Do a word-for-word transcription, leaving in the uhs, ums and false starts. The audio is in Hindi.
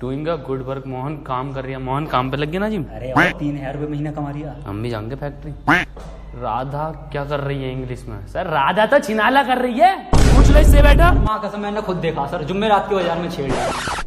Doing a good work. Mohan काम कर रही है। मोहन काम पे लग गया ना जी। अरे और तीन हजार रुपए महीना कमा रही है। हम भी जाएंगे फैक्ट्री। राधा क्या कर रही है इंग्लिश में? सर राधा तो छिनाला कर रही है, पूछ लो इससे बेटा। माँ कसम मैंने खुद देखा सर, जुम्मे रात के बाजार में छेड़ लिया।